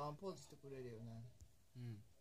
ああ、ポーズしてくれるよね。 うん。